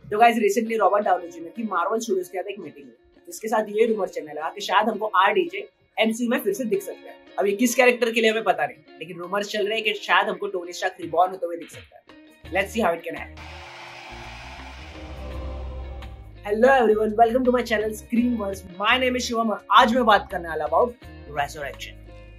तो guys recently Robert Downey Junior की Marvel Studios के साथ एक मीटिंग हुई, जिसके साथ ये रूमर चलने लगा कि शायद हमको आरडीजे एमसीयू में फिर से दिख सकता है। अब ये किस कैरेक्टर के लिए हमें पता नहीं, लेकिन रूमर्स चल रहे हैं कि शायद हमको टोनी स्टार्क रिबॉर्न होते हुए दिख सकता है। Let's see how it can happen. Hello everyone, welcome to my channel Screenverse. My name is Shivam और आज मैं बात करने वाला अबाउट रेजरेक्शन।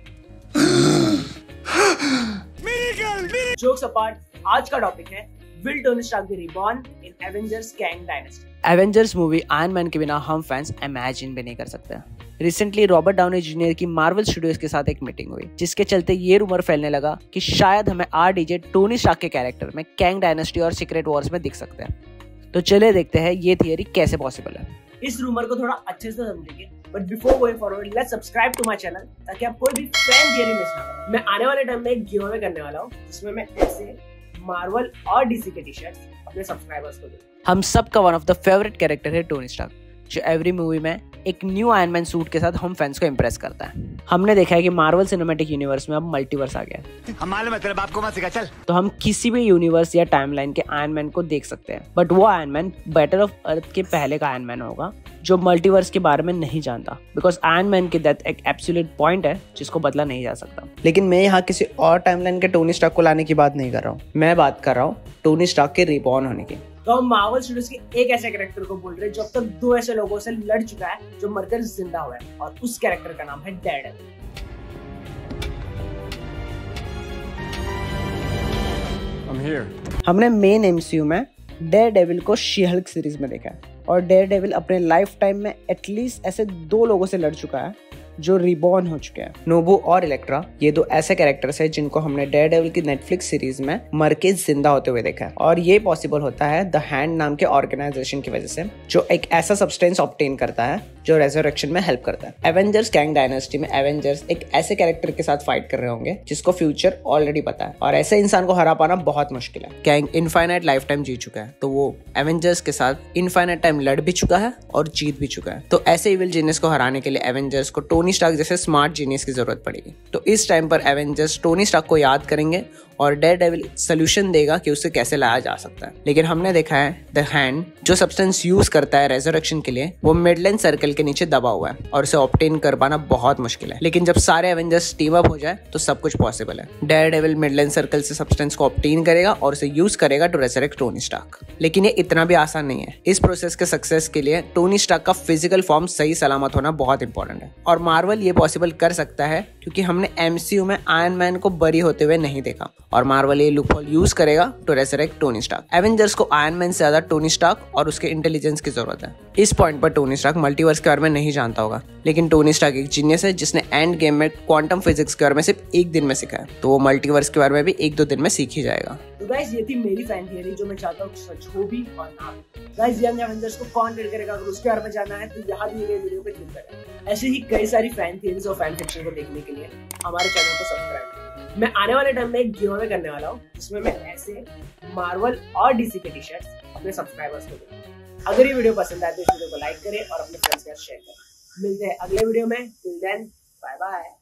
जोक्स अपार्ट, आज का टॉपिक है will Tony Stark be reborn in Avengers Kang Dynasty. Avengers movie Iron Man के बिना हम फैंस इमेजिन भी नहीं कर सकते। रिसेंटली रॉबर्ट डाउनी जूनियर की मार्वल स्टूडियोज के साथ एक मीटिंग हुई, जिसके चलते ये रूमर फैलने लगा कि शायद हमें आरडीजे टोनी स्टार्क के कैरेक्टर में कैंग डायनेस्टी और सीक्रेट वॉर्स में दिख सकते हैं। तो चलिए देखते हैं ये थियरी कैसे पॉसिबल है। इस रूमर को थोड़ा अच्छे से समझेंगे, but before going forward let's subscribe to my channel ताकि आप कोई भी फैन थियरी मिस ना करें। मैं आने वाले टाइम में एक गिव अवे करने वाला हूँ, जिसमें मैं ऐसे मार्वल और डीसी के टी-शर्ट्स अपने सब्सक्राइबर्स को दूंगा। हम सबका one of the favourite character है टोनी स्टार्क, जो एवरी मूवी में एक न्यू आयरन मैन सूट के साथ हम फैंस को इम्प्रेस करता है। हमने देखा है कि मार्वल सिनेमैटिक यूनिवर्स में अब मल्टीवर्स आ गया है। हम मालूम है, तेरे बाप को मत सिखा चल। तो हम किसी भी यूनिवर्स या टाइमलाइन के आयरन मैन को देख सकते हैं, बट वो Iron Man battle of Earth के पहले का आयरन मैन होगा, जो मल्टीवर्स के बारे में नहीं जानता, बिकॉज आयरन मैन की डेथ एक एब्सोल्यूट पॉइंट है जिसको बदला नहीं जा सकता। लेकिन मैं यहाँ किसी और टाइमलाइन के टोनी स्टार्क को लाने की बात नहीं कर रहा हूँ, मैं बात कर रहा हूँ टोनी स्टार्क के रिबॉर्न होने की। तो हम मार्वल स्टूडियोज के एक ऐसे कैरेक्टर को बोल रहे हैं जो अब तक दो ऐसे लोगों से लड़ चुका है जो मरकर जिंदा हुआ है, और उस कैरेक्टर का नाम है डेयरडेविल। हमने मेन एमसीयू में डेयरडेविल को शी-हल्क सीरीज में देखा है, और डेयरडेविल अपने लाइफ टाइम में एटलीस्ट ऐसे दो लोगों से लड़ चुका है जो रिबॉर्न हो चुके हैं। नोबू और इलेक्ट्रा, ये दो ऐसे कैरेक्टर्स हैं जिनको हमने डेयरडेविल की नेटफ्लिक्स सीरीज में मर के जिंदा होते हुए देखा है, और ये पॉसिबल होता है द हैंड नाम के ऑर्गेनाइजेशन की वजह से, जो एक ऐसा सब्सटेंस ऑब्टेन करता है जो रेजरेक्शन में हेल्प करता है। एवेंजर्स कैंग डायनेस्टी में एवेंजर्स एक ऐसे कैरेक्टर के साथ फाइट कर रहे होंगे जिसको फ्यूचर ऑलरेडी पता है, और ऐसे इंसान को हरा पाना बहुत मुश्किल है। कैंग इनफाइनाइट लाइफ टाइम जी चुका है, तो वो एवेंजर्स के साथ इनफाइनाइट टाइम लड़ भी चुका है और जीत भी चुका है। तो ऐसे इविल जीनियस को हराने के लिए एवेंजर्स को टोनी स्टार्क जैसे स्मार्ट जीनियस की जरूरत पड़ेगी। तो इस टाइम पर एवेंजर्स टोनी स्टार्क को याद करेंगे और डेयरडेविल सोल्यूशन देगा कि उसे कैसे लाया जा सकता है। लेकिन हमने देखा है द हैंड जो सब्सटेंस यूज करता है रेजरेक्शन के लिए, वो मिडलैंड सर्कल के नीचे दबा हुआ है और उसे ऑब्टेन कर पाना बहुत मुश्किल है। लेकिन जब सारे एवेंजर्स टीम अप हो जाए तो सब कुछ पॉसिबल है। डेयरडेविल मिडलैंड सर्कल से सब्सटेंस को ऑब्टेन करेगा और उसे यूज करेगा टू रेजरेक्ट टोनी स्टार्क। लेकिन ये इतना भी आसान नहीं है। इस प्रोसेस के सक्सेस के लिए टोनी स्टार्क का फिजिकल फॉर्म सही सलामत होना बहुत इंपॉर्टेंट है, और मार्वल ये पॉसिबल कर सकता है क्योंकि हमने एमसीयू में आयरन मैन को बरी होते हुए नहीं देखा, और मार्वल ये लूपहोल यूज करेगा to resurrect Tony Stark. Avengers को आयरन मैन से ज्यादा टोनी स्टार्क और उसके इंटेलिजेंस की जरूरत है। इस पॉइंट पर टोनी स्टार्क मल्टीवर्स के बारे में नहीं जानता होगा, लेकिन टोनी स्टार्क एक जीनियस है जिसने एंड गेम में क्वांटम फिजिक्स के बारे में सिर्फ एक दिन में सीखा है, तो वो मल्टीवर्स के बारे में भी एक दो दिन में सीख ही जाएगा। तो गाइस ये थी मेरी फैन थियरी, जो मैं चाहता हूँ सच हो भी और ना भी। गाइस यंग एवेंजर्स को कौन लीड करेगा, अगर उसके बारे में जानना है तो यहाँ दिए गए वीडियो पे क्लिक करें। ऐसे ही कई सारी फैन थियरीज और फैन फिक्शन को देखने के लिए हमारे चैनल को सब्सक्राइब करें। मैं आने वाले टाइम में एक गिव अवे करने वाला हूँ, जिसमें मैं ऐसे मार्वल और डीसी के टी-शर्ट्स अपने सब्सक्राइबर्स को दूंगा। अगर ये वीडियो पसंद आए तो इस वीडियो को लाइक करें और अपने फ्रेंड्स के साथ शेयर करें। मिलते हैं अगले वीडियो में। Till then bye bye.